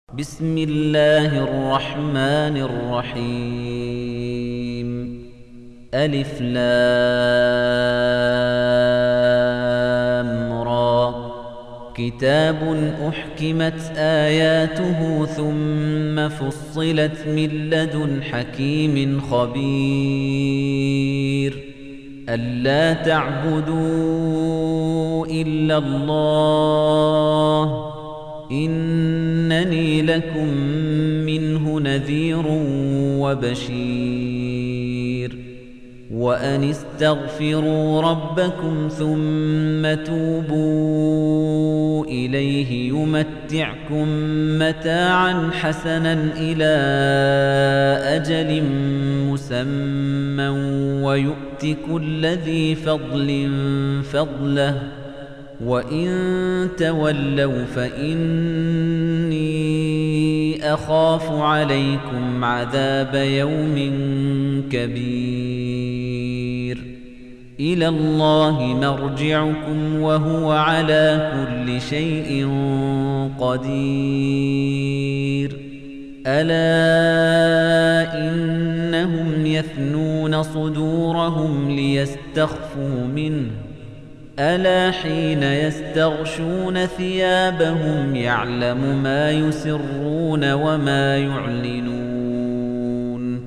بسم الله الرحمن الرحيم ألف لام را كتاب أحكمت آياته ثم فصلت من لدن حكيم خبير ألا تعبدوا إلا الله إنني لكم منه نذير وبشير وأن استغفروا ربكم ثم توبوا إليه يمتعكم متاعا حسنا إلى أجل مسمى ويؤت كل ذي فضل فضله وَإِن تَوَلَّوْا فَإِنِّي أَخَافُ عَلَيْكُمْ عَذَابَ يَوْمٍ كَبِيرٍ إِلَى اللَّهِ مَرْجِعُكُمْ وَهُوَ عَلَى كُلِّ شَيْءٍ قَدِيرٌ أَلَا إِنَّهُمْ يَثْنُونَ صُدُورَهُمْ لِيَسْتَخْفُوا مِنْهُ ألا حين يستغشون ثيابهم يعلم ما يسرون وما يعلنون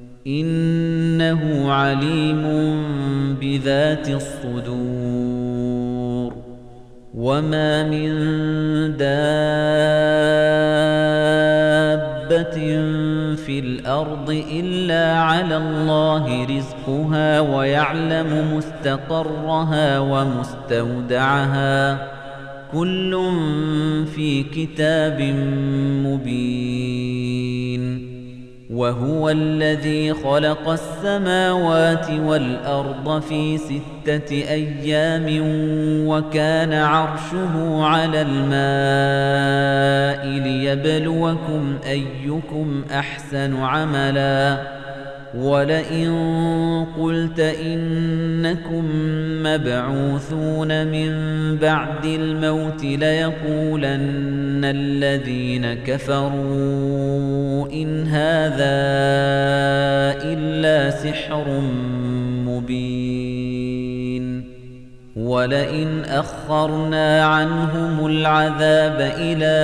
إنه عليم بذات الصدور وما من دابة في الأرض إلا على الله رزقها ويعلم مستقرها ومستودعها كل في كتاب مبين وهو الذي خلق السماوات والأرض في 6 أيام وكان عرشه على الماء ليبلوكم أيكم أحسن عملا ولئن قلت إنكم مبعوثون من بعد الموت ليقولن الذين كفروا إن هذا إلا سحر مبين ولئن أخرنا عنهم العذاب إلى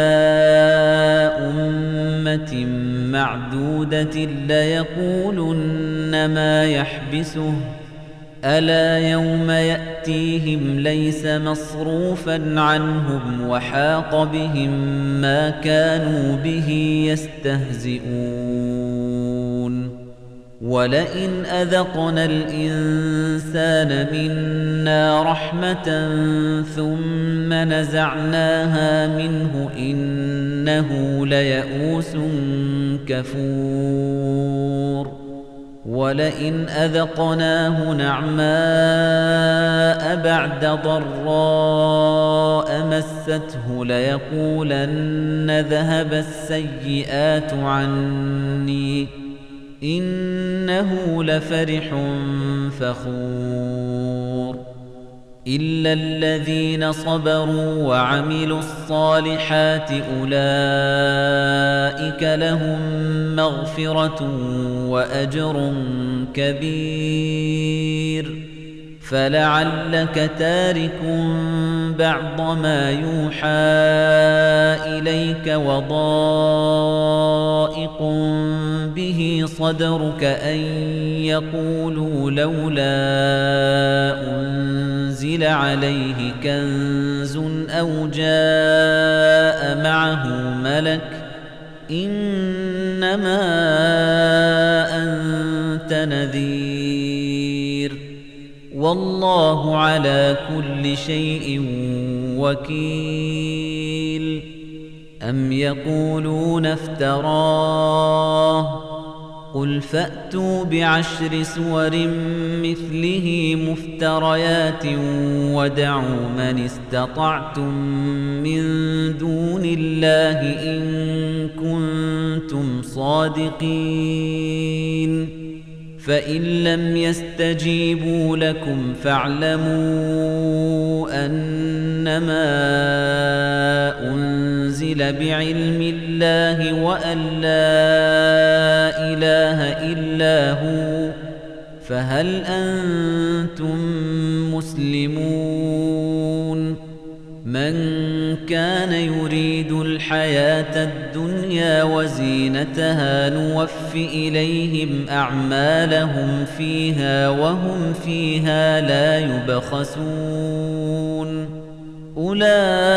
أمة معدودة ليقولن ما يحبسه ألا يوم يأتيهم ليس مصروفا عنهم وحاق بهم ما كانوا به يستهزئون ولئن أذقنا الإنسان منا رحمة ثم نزعناها منه إنه ليئوس كفور ولئن أذقناه نعماء بعد ضراء مسته ليقولن ذهب السيئات عني إنه لفرح فخور إلا الذين صبروا وعملوا الصالحات أولئك لهم مغفرة وأجر كبير فلعلك تارك بعض ما يوحى إليك وضائق به صدرك أن يقولوا لولا أنزل عليه كنز أو جاء معه ملك إنما أنت نذير والله على كل شيء وكيل أم يقولون افتراه قل فأتوا بعشر سور مثله مفتريات ودعوا من استطعتم من دون الله إن كنتم صادقين فإن لم يستجيبوا لكم فاعلموا أنما أنزل أنزل بعلم الله وأن لا إله إلا هو فهل أنتم مسلمون من كان يريد الحياة الدنيا وزينتها نوف إليهم أعمالهم فيها وهم فيها لا يبخسون أولئك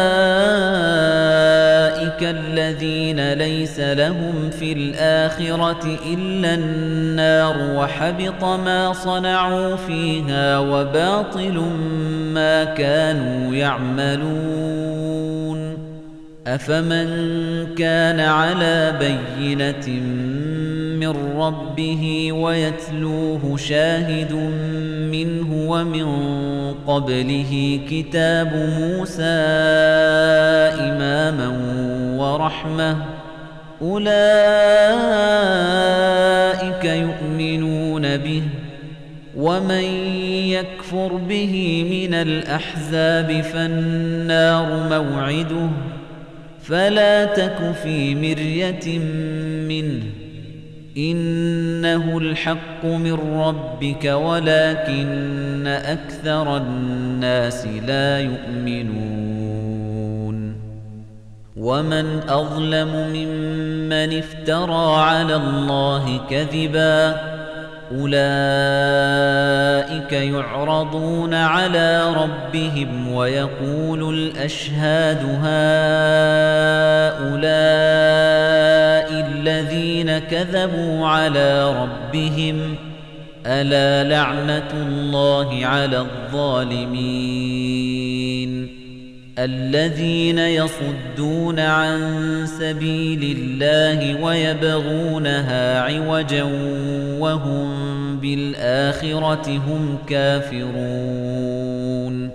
الذين ليس لهم في الآخرة إلا النار وحبط ما صنعوا فيها وباطل ما كانوا يعملون أفمن كان على بينة من ربه ويتلوه شاهد منه ومن قبله كتاب موسى إماما ورحمة أولئك يؤمنون به ومن يكفر به من الأحزاب فالنار موعده فلا تك في مرية منه إنه الحق من ربك ولكن أكثر الناس لا يؤمنون ومن أظلم ممن افترى على الله كذبا أولئك يعرضون على ربهم ويقول الأشهاد هؤلاء الذين كذبوا على ربهم ألا لعنة الله على الظالمين الذين يصدون عن سبيل الله ويبغونها عوجا وهم بالآخرة هم كافرون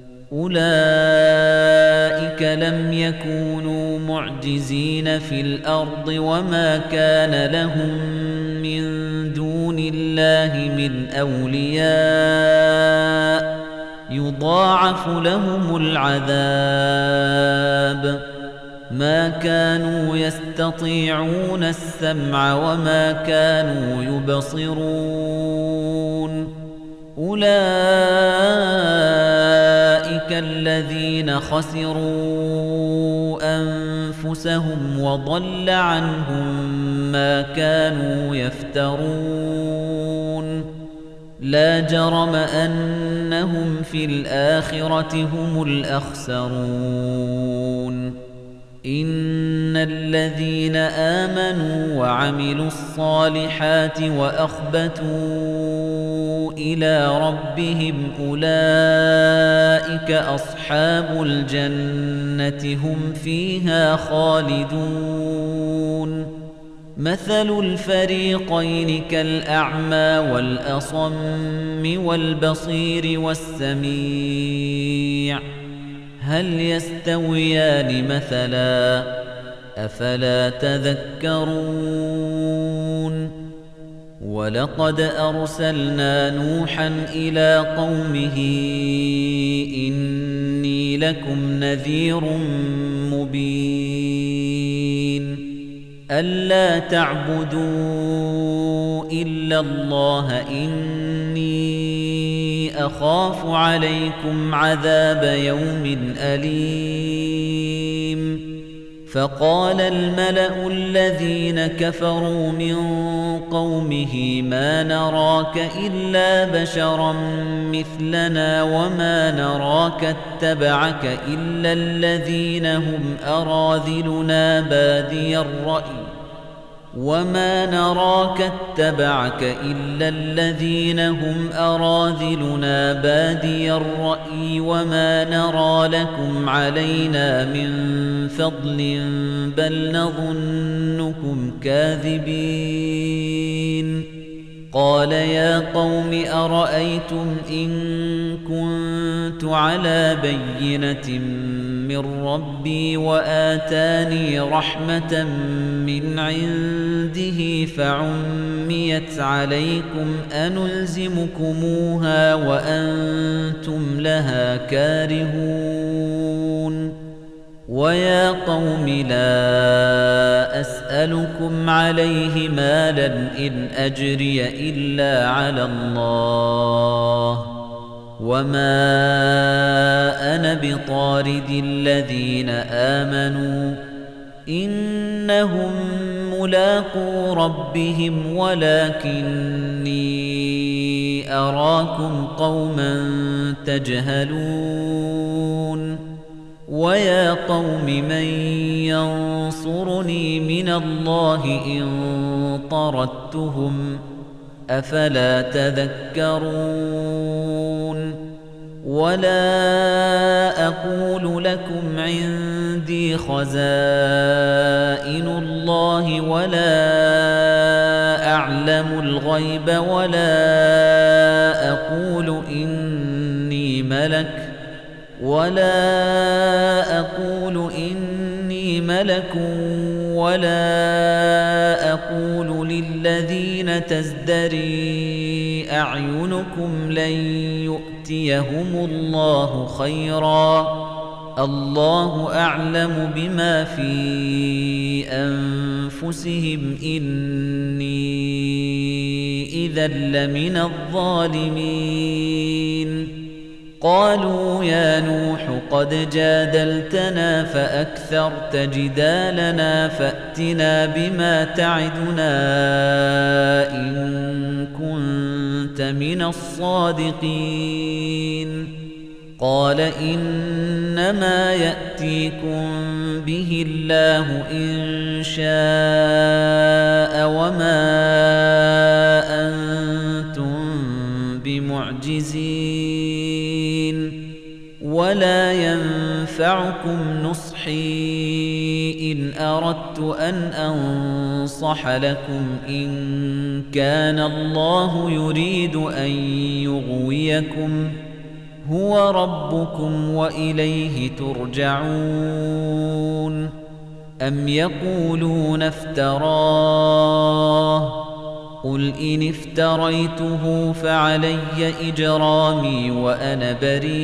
أولئك لم يكونوا معجزين في الأرض وما كان لهم من دون الله من أولياء يضاعف لهم العذاب ما كانوا يستطيعون السمع وما كانوا يبصرون أولئك الذين خسروا أنفسهم وضل عنهم ما كانوا يفترون لا جرم أنهم في الآخرة هم الأخسرون إن الذين آمنوا وعملوا الصالحات وأخبتوا إلى ربهم أولئك أصحاب الجنة هم فيها خالدون مثل الفريقين كالأعمى والأصم والبصير والسميع هل يستويان مثلا أفلا تذكرون ولقد أرسلنا نوحا إلى قومه إني لكم نذير مبين ألا تعبدوا إلا الله إني أخاف عليكم عذاب يوم أليم فقال الملأ الذين كفروا من قومه ما نراك إلا بشرا مثلنا وما نراك اتبعك إلا الذين هم أراذلنا بادي الرأي وما نراك اتبعك إلا الذين هم أراذلنا بادي الرأي وما نرى لكم علينا من فضل بل نظنكم كاذبين قال يا قوم أرأيتم إن كنت على بينة من ربي وآتاني رحمة من عنده فعميت عليكم أنلزمكموها وأنتم لها كارهون ويا قوم لا أسألكم عليه مالا إن أجري إلا على الله وما أنا بطارد الذين آمنوا إنهم ملاقو ربهم ولكني أراكم قوما تجهلون ويا قوم من ينصرني من الله إن طردتهم أفلا تذكرون ولا أقول لكم عندي خزائن الله ولا أعلم الغيب ولا أقول إني ملك ولا أقول للذين تزدري أعينكم لن يؤتيهم الله خيرا الله أعلم بما في أنفسهم إني إذا لمن الظالمين قالوا يا نوح قد جادلتنا فأكثرت جدالنا فأتنا بما تعدنا إن كنت من الصادقين قال إنما يأتيكم به الله إن شاء وما أنتم بمعجزين ولا ينفعكم نصحي إن أردت أن أنصح لكم إن كان الله يريد أن يغويكم هو ربكم وإليه ترجعون أم يقولون افتراه قل إن افتريته فعلي إجرامي وأنا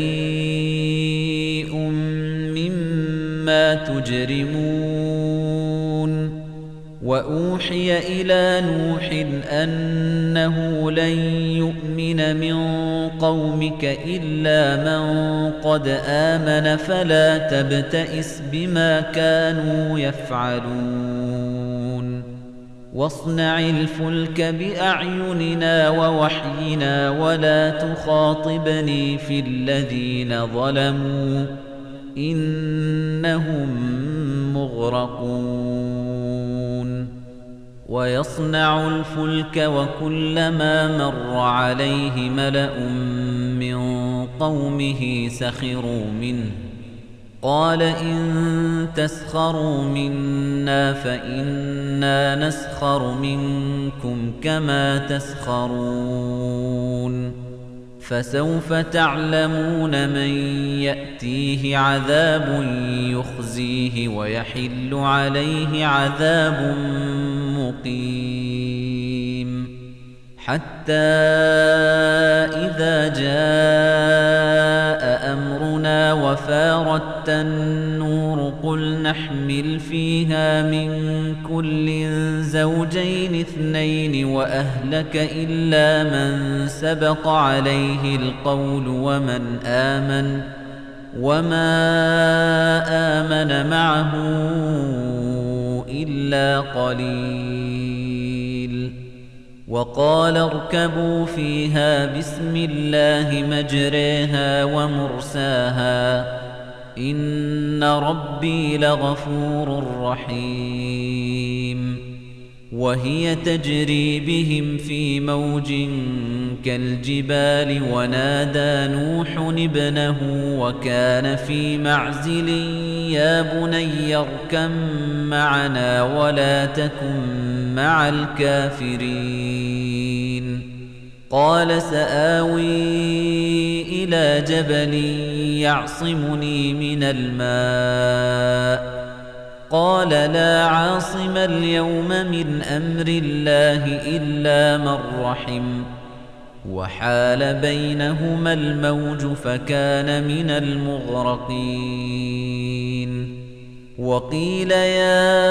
بريء مما تجرمون وأوحي إلى نوح أنه لن يؤمن من قومك إلا من قد آمن فلا تبتئس بما كانوا يفعلون واصنع الفلك بأعيننا ووحينا ولا تخاطبني في الذين ظلموا إنهم مغرقون ويصنع الفلك وكلما مر عليه ملأ من قومه سخروا منه قال إن تسخروا منا فإنا نسخر منكم كما تسخرون فسوف تعلمون من يأتيه عذاب يخزيه ويحل عليه عذاب مقيم حتى إذا جاء أمرنا وفارت النور قل نحمل فيها من كل زوجين اثنين وأهلك إلا من سبق عليه القول وما آمن معه إلا قليل وقال اركبوا فيها بسم الله مجريها ومرساها إن ربي لغفور رحيم وهي تجري بهم في موج كالجبال ونادى نوح ابنه وكان في معزل يا بني اركب معنا ولا تكن مع الكافرين قال سآوي إلى جبل يعصمني من الماء قال لا عاصم اليوم من أمر الله إلا من رحم وحال بينهما الموج فكان من المغرقين وقيل يا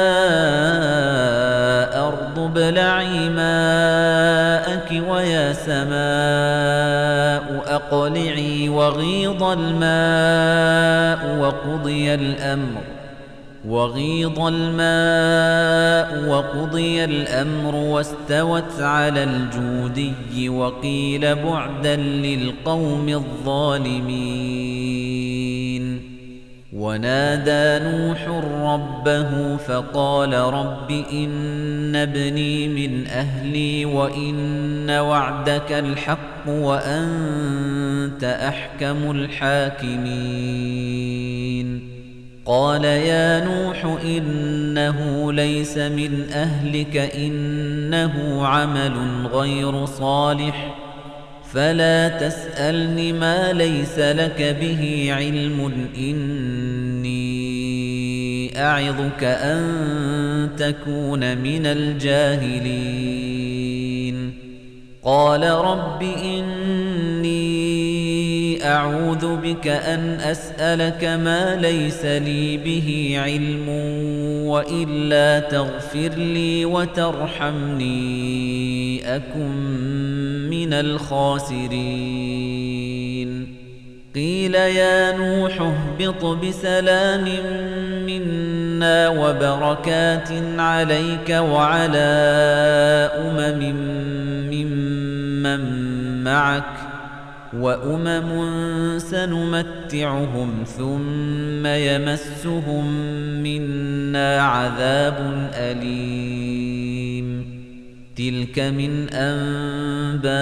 أرض ابلعي ماءك ويا سماء أقلعي وغيض الماء وقضي الأمر واستوت على الجودي وقيل بعدا للقوم الظالمين ونادى نوح ربه فقال رب إن ابني من أهلي وإن وعدك الحق وأنت أحكم الحاكمين قال يا نوح إنه ليس من أهلك إنه عمل غير صالح فلا تسألني ما ليس لك به علم إني أعظك أن تكون من الجاهلين قال رب إني أعوذ بك أن أسألك ما ليس لي به علم وإلا تغفر لي وترحمني أكن من الخاسرين قيل يا نوح اهبط بسلام منا وبركات عليك وعلى ممن معك وأمم سنمتعهم ثم يمسهم منا عذاب أليم تلك من أنباء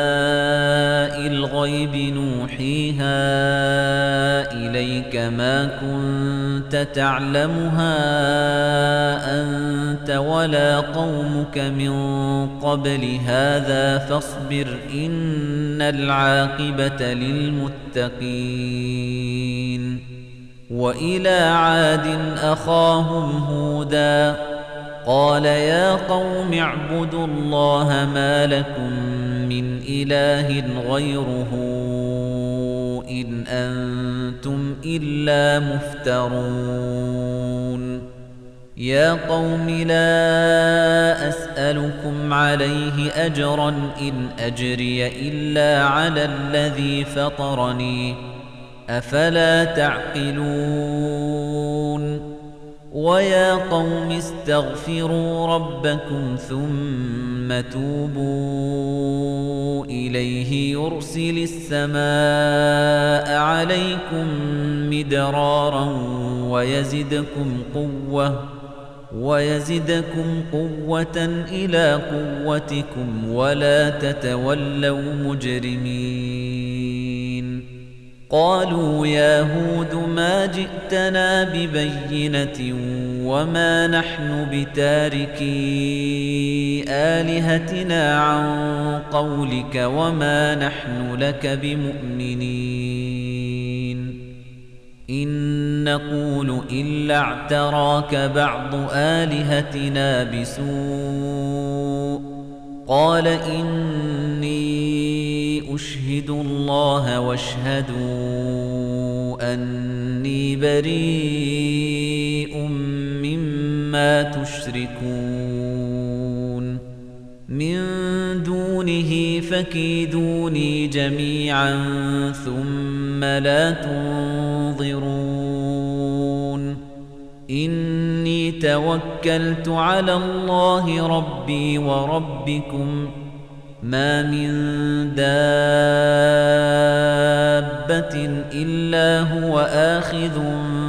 الغيب نوحيها إليك ما كنت تعلمها أنت ولا قومك من قبل هذا فاصبر إن العاقبة للمتقين وإلى عاد أخاهم هودا قال يا قوم اعبدوا الله ما لكم من إله غيره إن أنتم إلا مفترون يا قوم لا أسألكم عليه أجرا إن أجري إلا على الذي فطرني أفلا تعقلون ويا قوم استغفروا ربكم ثم توبوا إليه يرسل السماء عليكم مدرارا ويزدكم قوة إلى قوتكم ولا تتولوا مجرمين قالوا يا هود ما جئتنا ببينة وما نحن بتاركي آلهتنا عن قولك وما نحن لك بمؤمنين إن نقول إلا اعتراك بعض آلهتنا بسوء قال إني أشهد الله واشهدوا أني بريء مما تشركون من دونه فكيدوني جميعا ثم لا تنظرون إني توكلت على الله ربي وربكم ما من دابة إلا هو آخذ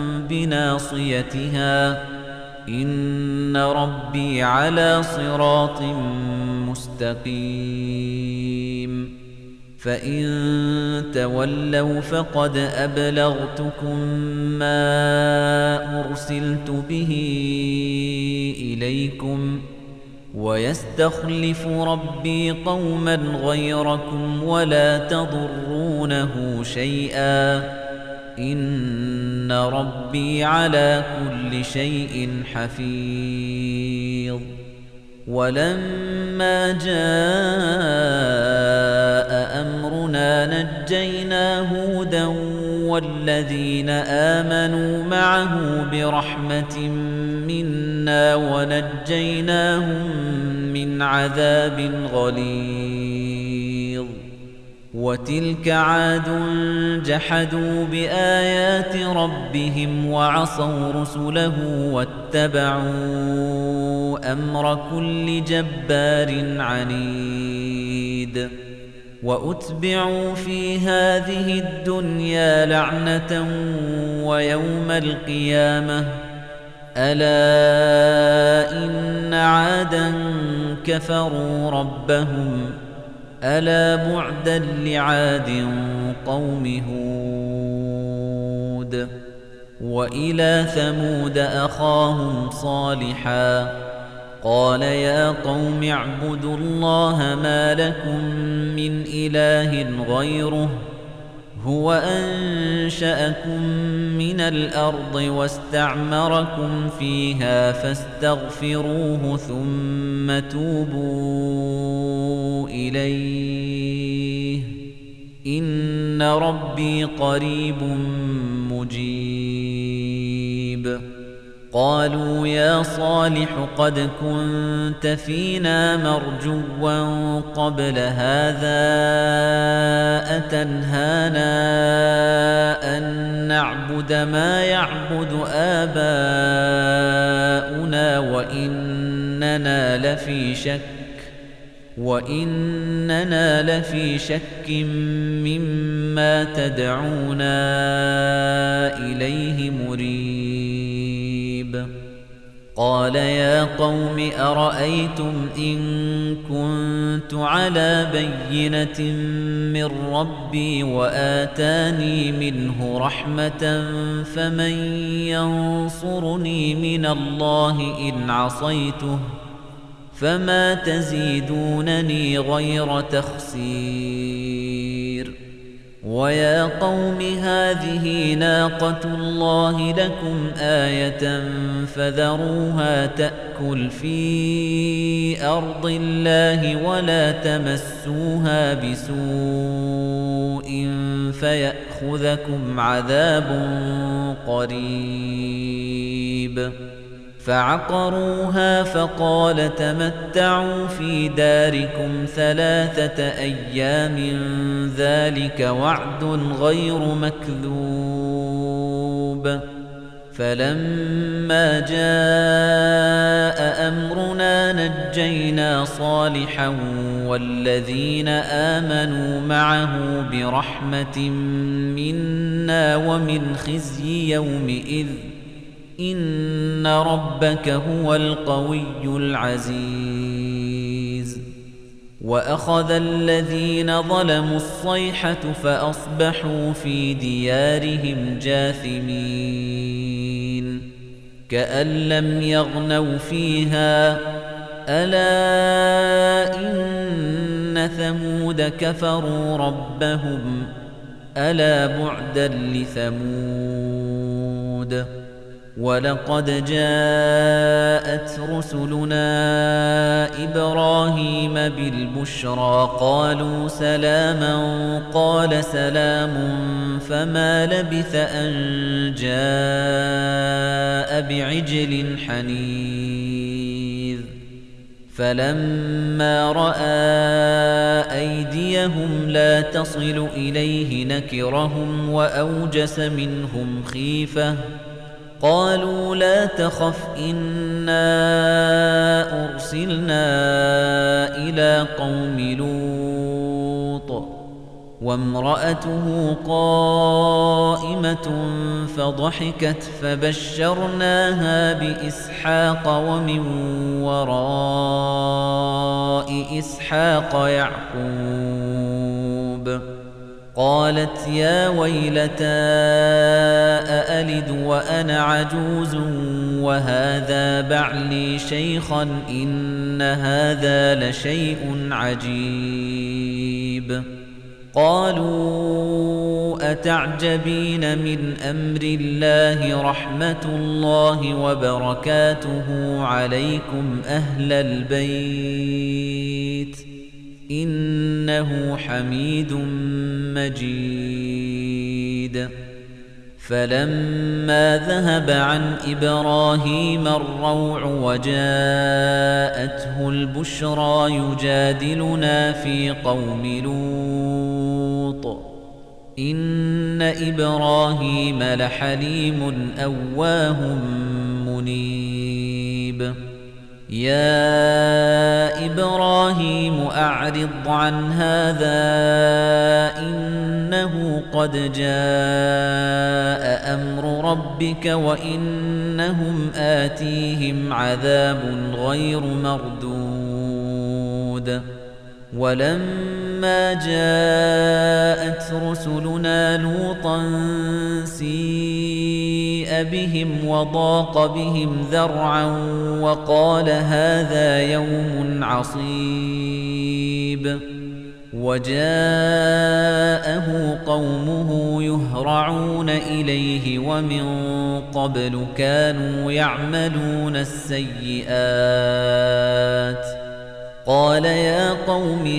بناصيتها إن ربي على صراط مستقيم فإن تولوا فقد أبلغتكم ما أرسلت به إليكم ويستخلف ربي قوما غيركم ولا تضرونه شيئا إن ربي على كل شيء حفيظ ولما جاء أمرنا نجينا هودا والذين آمنوا معه برحمة بِرَحْمَةٍ مِنَّا وَنَجَّيْنَاهُم مِّنْ عَذَابٍ غَلِيظٍ وَتِلْكَ عَادٌ جَحَدُوا بِآيَاتِ رَبِّهِمْ وَعَصَوْا رُسُلَهُ وَاتَّبَعُوا أَمْرَ كُلِّ جَبَّارٍ عَنِيدٍ وَأُتْبِعُوا فِي هَذِهِ الدُّنْيَا لَعْنَةً وَيَوْمَ الْقِيَامَةِ أَلَا إِنَّ عَادًا كَفَرُوا رَبَّهُمْ أَلَا بُعْدًا لِعَادٍ قَوْمِ هُودٍ وَإِلَى ثَمُودَ أَخَاهُمْ صَالِحًا قَالَ يَا قَوْمِ اعْبُدُوا اللَّهَ مَا لَكُمْ مِنْ إِلَٰهٍ غَيْرُهُ هُوَ أَنشَأَكُم مِّنَ الْأَرْضِ وَاسْتَعْمَرَكُمْ فِيهَا فَاسْتَغْفِرُوهُ ثُمَّ تُوبُوا إِلَيْهِ إِنَّ رَبِّي قَرِيبٌ مُّجِيبٌ قالوا يا صالح قد كنت فينا مرجوا قبل هذا أتنهانا أن نعبد ما يعبد آباؤنا وإننا لفي شك مما تدعونا إليه مريب قال يا قوم أرأيتم إن كنت على بينة من ربي وآتاني منه رحمة فمن ينصرني من الله إن عصيته فما تزيدونني غير تخسير ويا قوم هذه ناقة الله لكم آية فذروها تأكل في أرض الله ولا تمسوها بسوء فيأخذكم عذاب قريب فعقروها فقال تمتعوا في داركم 3 أيام ذلك وعد غير مكذوب فلما جاء أمرنا نجينا صالحا والذين آمنوا معه برحمة منا ومن خزي يومئذ إن ربك هو القوي العزيز وأخذ الذين ظلموا الصيحة فأصبحوا في ديارهم جاثمين كأن لم يغنوا فيها ألا إن ثمود كفروا ربهم ألا بعدا لثمود وَلَقَدْ جَاءَتْ رُسُلُنَا إِبْرَاهِيمَ بِالْبُشْرَى قَالُوا سَلَامًا قَالَ سَلَامٌ فَمَا لَبِثَ أَن جَاءَ بِعِجْلٍ حَنِيذٍ فَلَمَّا رَأَى أَيْدِيَهُمْ لَا تَصِلُ إِلَيْهِ نَكِرَهُمْ وَأَوْجَسَ مِنْهُمْ خِيفَةً قالوا لا تخف إنا أرسلنا إلى قوم لوط وامرأته قائمة فضحكت فبشرناها بإسحاق ومن وراء إسحاق يعقوب قالت يا ويلتى أألد وأنا عجوز وهذا بعلي شيخا إن هذا لشيء عجيب قالوا أتعجبين من أمر الله رحمة الله وبركاته عليكم أهل البيت إنه حميد مجيد فلما ذهب عن إبراهيم الروع وجاءته البشرى يجادلنا في قوم لوط إن إبراهيم لحليم أواه منيب يا إبراهيم أعرض عن هذا إنه قد جاء أمر ربك وإنهم آتيهم عذاب غير مردود ولما جاءت رسلنا لوطا سيء بهم وضاق بهم ذرعا وقال هذا يوم عصيب وجاءه قومه يهرعون إليه ومن قبل كانوا يعملون السيئات قال يا قوم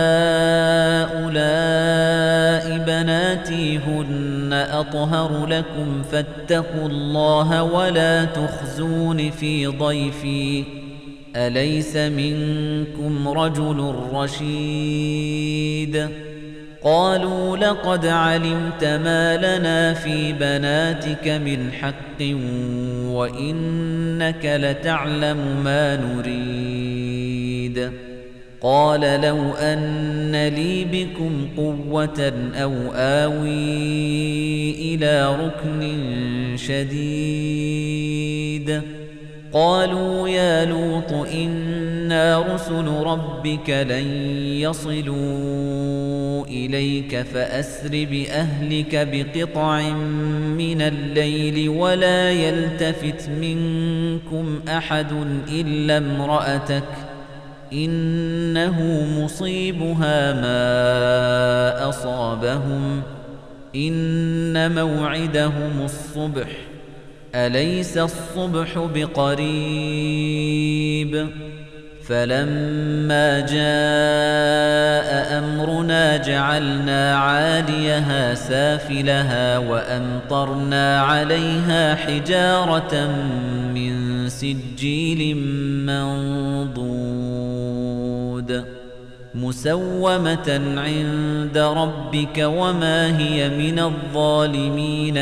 هؤلاء بناتي هن أطهر لكم فاتقوا الله ولا تخزون في ضيفي أليس منكم رجل رشيد قالوا لقد علمت ما لنا في بناتك من حق وإنك لتعلم ما نريد قال لو أن لي بكم قوة أو آوي إلى ركن شديد قالوا يا لوط إنا رسل ربك لن يصلوا إليك فأسر بأهلك بقطع من الليل ولا يلتفت منكم أحد إلا امرأتك إنه مصيبها ما أصابهم إن موعدهم الصبح أليس الصبح بقريب فلما جاء أمرنا جعلنا عاليها سافلها وأمطرنا عليها حجارة من سجيل منضود مسومة عند ربك وما هي من الظالمين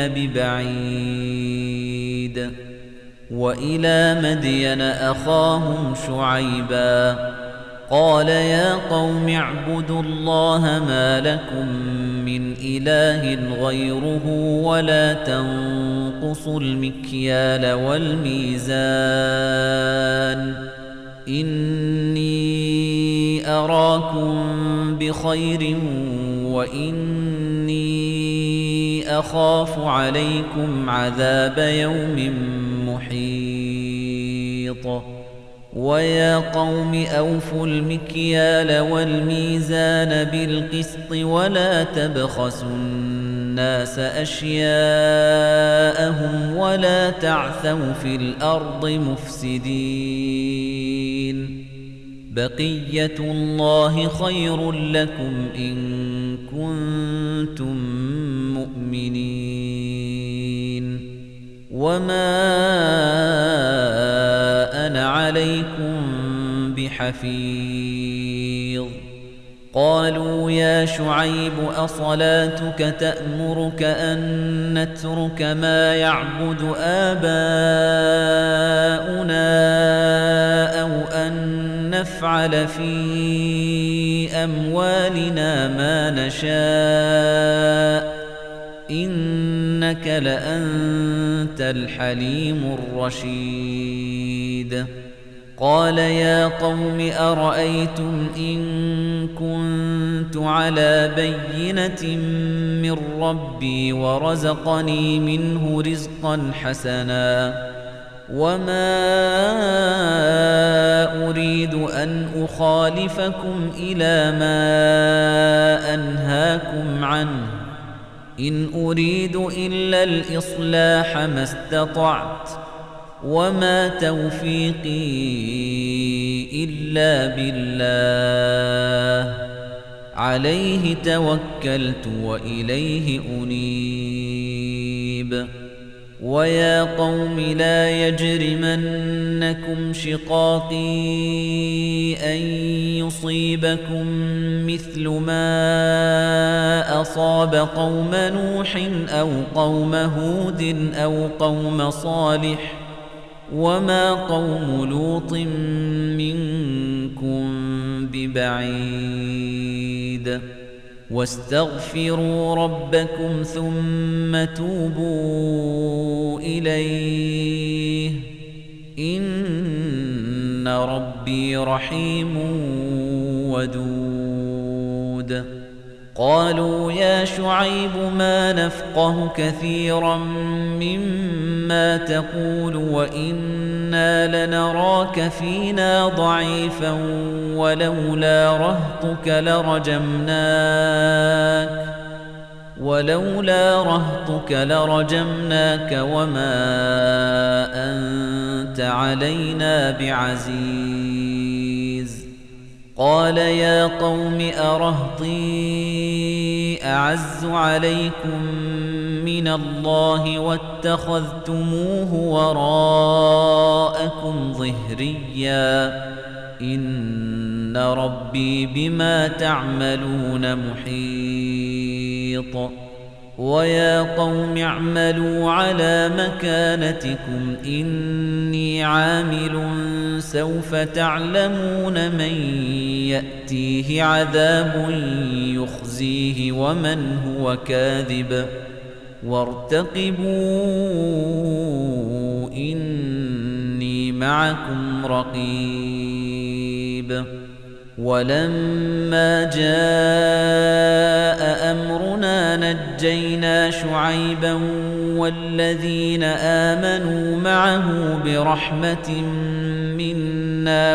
ببعيد وإلى مدين أخاهم شعيبا قال يا قوم اعبدوا الله ما لكم من إله غيره ولا تنقصوا المكيال والميزان إني أراكم بخير وإني أخاف عليكم عذاب يوم محيط ويا قوم أوفوا المكيال والميزان بالقسط ولا تبخسوا الناس أشياءهم ولا تعثوا في الأرض مفسدين بقية الله خير لكم إن كنتم مؤمنين وما أنا عليكم بحفيظ قالوا يا شعيب أصلاتك تأمرك أن نترك ما يعبد آباؤنا أو أن نفعل في أموالنا ما نشاء إنك لأنت الحليم الرشيد قال يا قوم أرأيتم إن كنت على بينة من ربي ورزقني منه رزقا حسنا وما أريد أن أخالفكم إلى ما أنهاكم عنه إن أريد إلا الإصلاح ما استطعت وما توفيقي إلا بالله عليه توكلت وإليه أنيب مُرِيبٍ وَيَا قَوْمِ لَا يَجْرِمَنَّكُمْ شِقَاقِي أَن يُصِيبَكُم مِّثْلُ مَا أَصَابَ قَوْمَ نُوحٍ أَوْ قَوْمَ هُودٍ أَوْ قَوْمَ صَالِحٍ وَمَا قَوْمُ لُوطٍ مِّنكُم بِبَعِيدٍ وَاسْتَغْفِرُوا رَبَّكُمْ ثُمَّ تُوبُوا إِلَيْهِ إِنَّ رَبِّي رَحِيمٌ وَدُودٌ قَالُوا يَا شُعَيْبُ مَا نَفْقَهُ كَثِيرًا مِّمَّا تَقُولُ وَإِنَّا لَنَرَاكَ فِينَا ضَعِيفًا وَلَوْلَا رَهْطُكَ لَرَجَمْنَاكَ وَمَا أَنتَ عَلَيْنَا بِعَزِيزٍ قَالَ يَا قَوْمِ أَرَهْطِي أَعَزُّ عَلَيْكُم مِّنَ اللَّهِ وَاتَّخَذْتُمُوهُ وَرَاءَكُمْ ظِهْرِيًّا إِنَّ رَبِّي بِمَا تَعْمَلُونَ مُحِيطٌ وَيَا قَوْمِ اعْمَلُوا عَلَى مَكَانَتِكُمْ إِنِّي عَامِلٌ سَوْفَ تَعْلَمُونَ مَن يَأْتِيهِ عَذَابٌ يُخْزِيهِ وَمَنْ هُوَ كَاذِبٌ وَارْتَقِبُوا إِنِّي مَعَكُمْ رَقِيبٌ وَلَمَّا جَاءَ أَمْرُنَا نَجَّيْنَا شُعَيْبًا وَالَّذِينَ آمَنُوا مَعَهُ بِرَحْمَةٍ مِّنَّا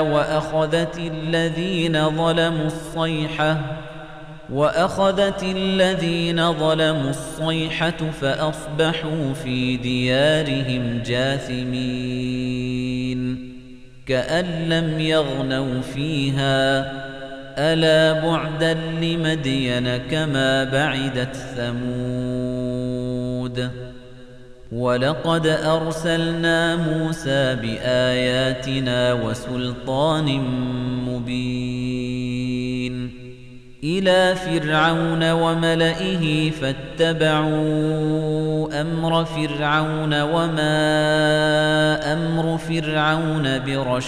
وَأَخَذَتِ الَّذِينَ ظَلَمُوا الصَّيْحَةُ فَأَصْبَحُوا فِي دِيَارِهِمْ جَاثِمِينَ كَأَن لَّمْ يَغْنَوْا فِيهَا أَلَا بُعْدًا لِّمَدْيَنَ كَمَا بَعِدَتْ ثَمُودُ وَلَقَدْ أَرْسَلْنَا مُوسَىٰ بِآيَاتِنَا وَسُلْطَانٍ مُّبِينٍ إِلَىٰ فِرْعَوْنَ وَمَلَئِهِ فَاتَّبَعُوا أَمْرَ فِرْعَوْنَ وَمَا أَمْرُ فِرْعَوْنَ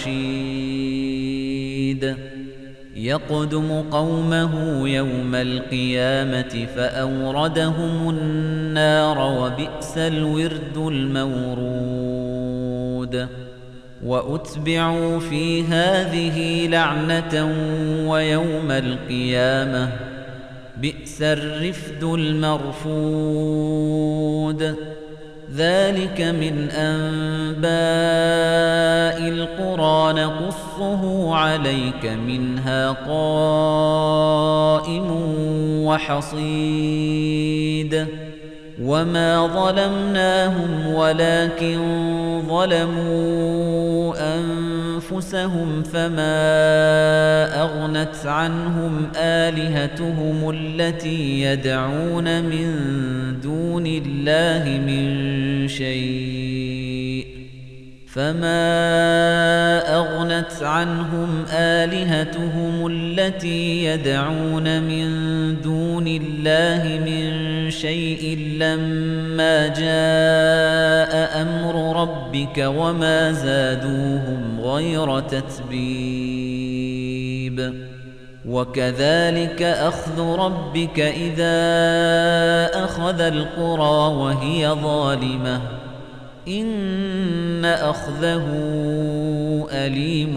بِرَشِيدٍ يَقْدُمُ قَوْمَهُ يَوْمَ الْقِيَامَةِ فَأَوْرَدَهُمُ النَّارَ وَبِئْسَ الْوِرْدُ الْمَوْرُودُ وَأُتْبِعُوا فِي هَٰذِهِ لَعْنَةً وَيَوْمَ الْقِيَامَةِ بِئْسَ الرِّفْدُ الْمَرْفُودُ ذَلِكَ مِنْ أَنبَاءِ الْقُرَىٰ نَقُصُّهُ عَلَيْكَ مِنْهَا قَائِمٌ وَحَصِيدٌ وَمَا ظَلَمْنَاهُمْ وَلَٰكِن ظَلَمُوا أَنفُسَهُمْ فَمَا أَغْنَتْ عَنْهُمْ آلِهَتُهُمُ الَّتِي يَدْعُونَ مِن دُونِ اللَّهِ مِن شَيْءٍ لَّمَّا جَاءَ أَمْرُ رَبِّكَ وَمَا زَادُوهُمْ غَيْرَ تَتْبِيبٍ وَكَذَلِكَ أَخْذُ رَبِّكَ إِذَا أَخَذَ الْقُرَىٰ وَهِيَ ظَالِمَةٌ إِنَّ أَخْذَهُ أَلِيمٌ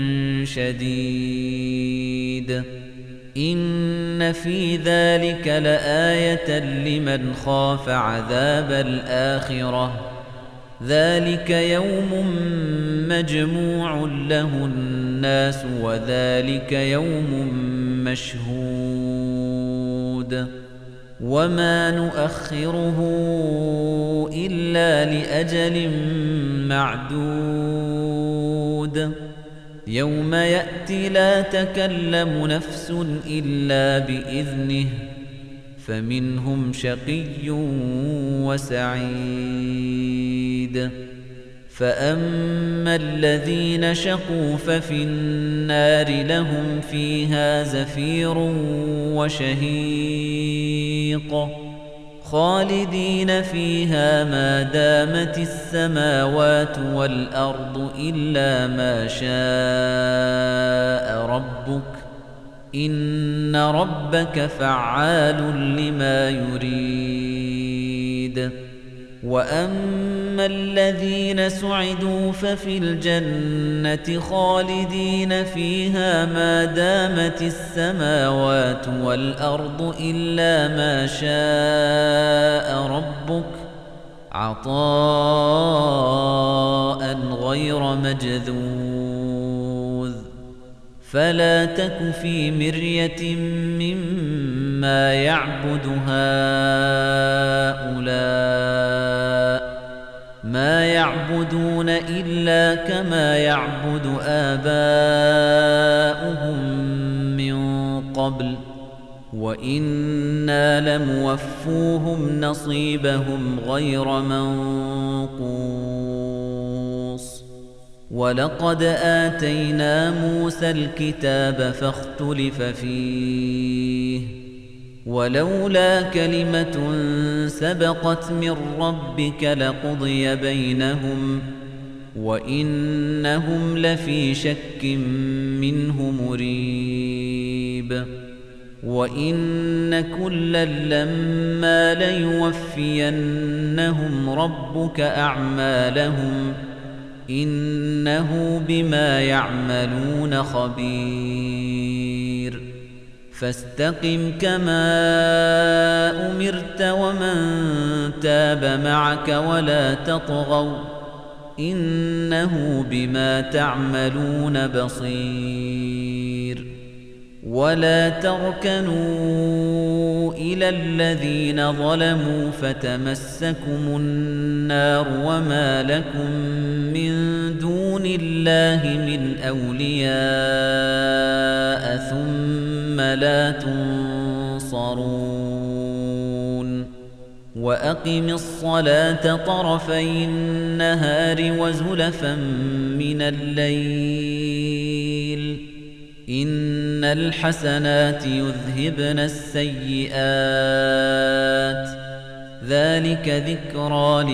شَدِيدٌ إِنَّ فِي ذَلِكَ لَآيَةً لِمَنْ خَافَ عَذَابَ الْآخِرَةِ ذَلِكَ يَوْمٌ مَّجْمُوعٌ لَّهُ النَّاسُ وَذَلِكَ يَوْمٌ مَّشْهُودٌ وَمَا نُؤَخِّرُهُ إِلَّا لِأَجَلٍ مَّعْدُودٍ يَوْمَ يَأْتِ لَا تَكَلَّمُ نَفْسٌ إِلَّا بِإِذْنِهِ فمنهم شقي وسعيد فأما الذين شقوا ففي النار لهم فيها زفير وشهيق خالدين فيها ما دامت السماوات والأرض إلا ما شاء ربك إن ربك فعال لما يريد وأما الذين سعدوا ففي الجنة خالدين فيها ما دامت السماوات والأرض إلا ما شاء ربك عطاء غير مجذوذ فلا تك في مرية مما يعبد هؤلاء ما يعبدون إلا كما يعبد آباؤهم من قبل وإنا لموفوهم نصيبهم غير منقوص ولقد آتينا موسى الكتاب فاختلف فيه ولولا كلمة سبقت من ربك لقضي بينهم وإنهم لفي شك منه مريب وإن كلا لما ليوفينهم ربك أعمالهم إنه بما يعملون خبير فاستقم كما أمرت ومن تاب معك ولا تطغوا إنه بما تعملون بصير ولا تركنوا إلى الذين ظلموا فتمسكم النار وما لكم من دون الله من أولياء ثم لا تنصرون وأقم الصلاة طرفي النهار وزلفا من الليل إن الحسنات يذهبن السيئات ذلك ذكرى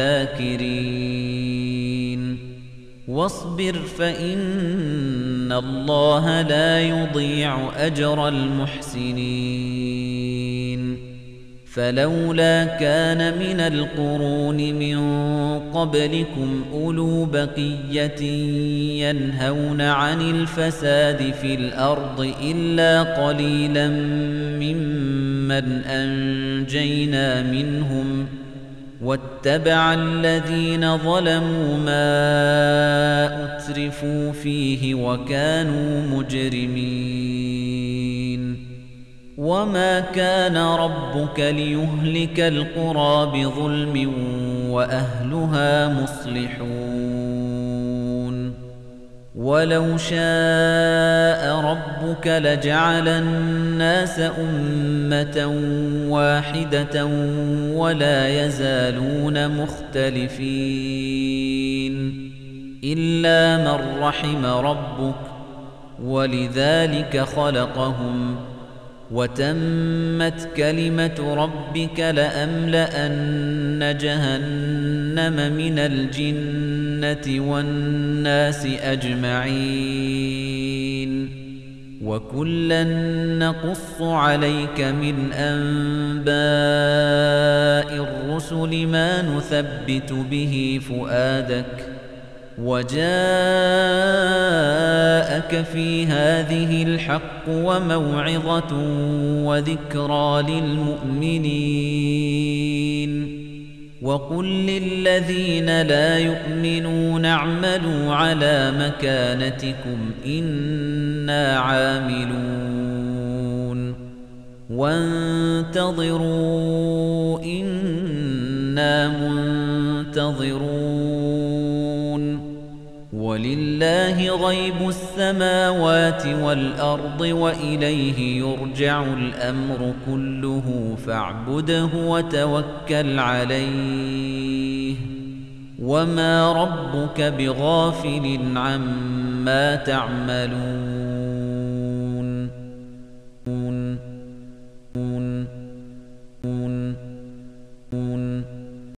للذاكرين واصبر فإن الله لا يضيع أجر المحسنين فلولا كان من القرون من قبلكم أولو بقية ينهون عن الفساد في الأرض إلا قليلا ممن أنجينا منهم واتبع الذين ظلموا ما أترفوا فيه وكانوا مجرمين وما كان ربك ليهلك القرى بظلم وأهلها مصلحون ولو شاء ربك لجعل الناس أمة واحدة ولا يزالون مختلفين إلا من رحم ربك ولذلك خلقهم وتمت كلمة ربك لأملأن جهنم من الجنة والناس أجمعين وكلا نقص عليك من أنباء الرسل ما نثبت به فؤادك وجاءك في هذه الحق وموعظة وذكرى للمؤمنين وقل للذين لا يؤمنون اعملوا على مكانتكم إنا عاملون وانتظروا إنا منتظرون لله غيب السماوات والأرض وإليه يرجع الأمر كله فاعبده وتوكل عليه وما ربك بغافل عما تعملون